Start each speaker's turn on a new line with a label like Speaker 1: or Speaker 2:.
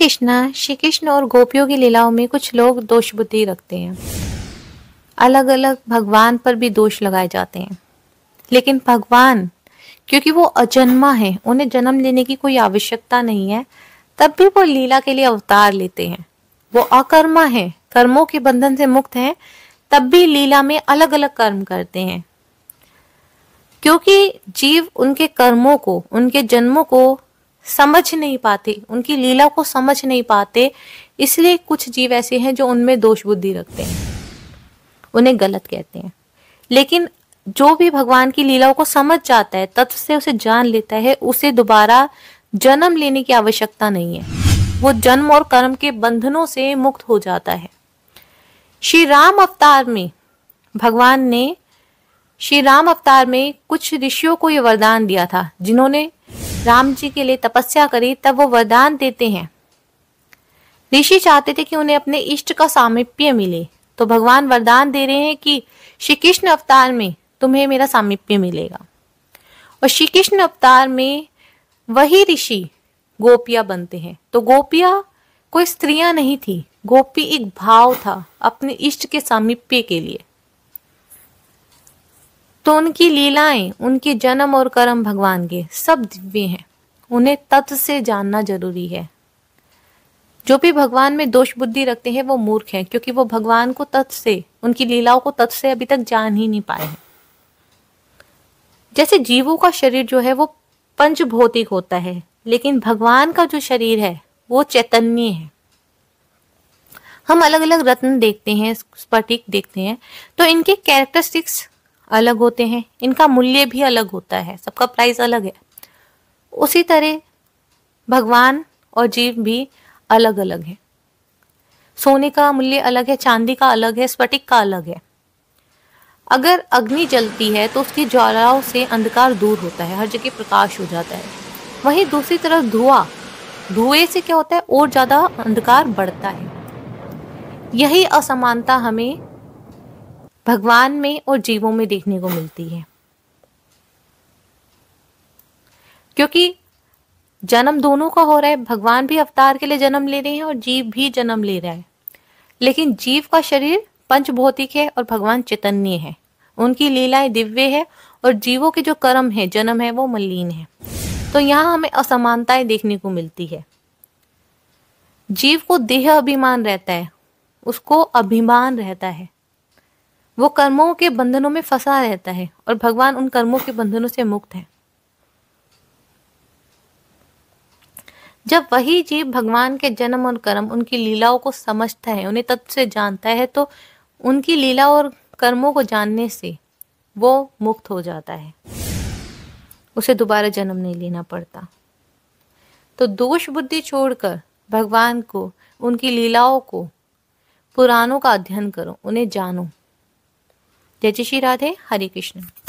Speaker 1: श्री कृष्ण और गोपियों की लीलाओं में कुछ लोग दोष बुद्धि रखते हैं। अलग अलग भगवान पर भी दोष लगाए जाते हैं, लेकिन भगवान क्योंकि वो अजन्मा है, उन्हें जन्म लेने की कोई आवश्यकता नहीं है, तब भी वो लीला के लिए अवतार लेते हैं। वो अकर्मा है, कर्मों के बंधन से मुक्त हैं, तब भी लीला में अलग अलग कर्म करते हैं। क्योंकि जीव उनके कर्मों को, उनके जन्मों को समझ नहीं पाते, उनकी लीला को समझ नहीं पाते, इसलिए कुछ जीव ऐसे हैं जो उनमें दोष बुद्धि रखते हैं, उन्हें गलत कहते हैं। लेकिन जो भी भगवान की लीलाओं को समझ जाता है, तत्व से उसे जान लेता है, उसे दोबारा जन्म लेने की आवश्यकता नहीं है। वो जन्म और कर्म के बंधनों से मुक्त हो जाता है। श्री राम अवतार में भगवान ने श्री राम अवतार में कुछ ऋषियों को ये वरदान दिया था, जिन्होंने राम जी के लिए तपस्या करी, तब वो वरदान देते हैं। ऋषि चाहते थे कि उन्हें अपने इष्ट का सामीप्य मिले, तो भगवान वरदान दे रहे हैं कि श्री कृष्ण अवतार में तुम्हें मेरा सामीप्य मिलेगा। और श्री कृष्ण अवतार में वही ऋषि गोपियां बनते हैं। तो गोपियां कोई स्त्रियां नहीं थी, गोपी एक भाव था अपने इष्ट के सामीप्य के लिए। तो उनकी लीलाएं, उनके जन्म और कर्म भगवान के सब दिव्य हैं, उन्हें तत्व से जानना जरूरी है। जो भी भगवान में दोष बुद्धि रखते हैं वो मूर्ख हैं, क्योंकि वो भगवान को तत्व से, उनकी लीलाओं को तत्व से अभी तक जान ही नहीं पाए हैं। जैसे जीवों का शरीर जो है वो पंचभौतिक होता है, लेकिन भगवान का जो शरीर है वो चैतन्य है। हम अलग अलग रत्न देखते हैं, स्फटिक देखते हैं, तो इनके कैरेक्टरिस्टिक्स अलग होते हैं, इनका मूल्य भी अलग होता है, सबका प्राइस अलग है। उसी तरह भगवान और जीव भी अलग अलग है। सोने का मूल्य अलग है, चांदी का अलग है, स्फटिक का अलग है। अगर अग्नि जलती है तो उसकी ज्वालाओं से अंधकार दूर होता है, हर जगह प्रकाश हो जाता है। वहीं दूसरी तरफ धुएं से क्या होता है, और ज्यादा अंधकार बढ़ता है। यही असमानता हमें भगवान में और जीवों में देखने को मिलती है, क्योंकि जन्म दोनों का हो रहा है। भगवान भी अवतार के लिए जन्म ले रहे हैं और जीव भी जन्म ले रहा है, लेकिन जीव का शरीर पंचभौतिक है और भगवान चैतन्य है। उनकी लीलाएं दिव्य है और जीवों के जो कर्म है, जन्म है, वो मलिन है। तो यहाँ हमें असमानताएं देखने को मिलती है। जीव को देह अभिमान रहता है, उसको अभिमान रहता है, वो कर्मों के बंधनों में फंसा रहता है, और भगवान उन कर्मों के बंधनों से मुक्त है। जब वही जीव भगवान के जन्म और कर्म, उनकी लीलाओं को समझता है, उन्हें तत्व से जानता है, तो उनकी लीला और कर्मों को जानने से वो मुक्त हो जाता है, उसे दोबारा जन्म नहीं लेना पड़ता। तो दोष बुद्धि छोड़कर भगवान को, उनकी लीलाओं को, पुराणों का अध्ययन करो, उन्हें जानो। जय श्री राधे, हरे कृष्ण।